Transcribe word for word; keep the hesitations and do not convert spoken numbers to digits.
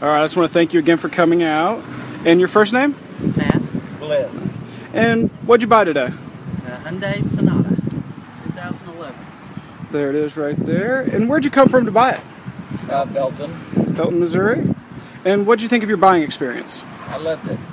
All right, I just want to thank you again for coming out. And your first name? Pat. Glenn. And what'd you buy today? Uh, Hyundai Sonata, twenty eleven. There it is right there. And where'd you come from to buy it? Uh, Belton. Felton, Missouri. And what'd you think of your buying experience? I loved it.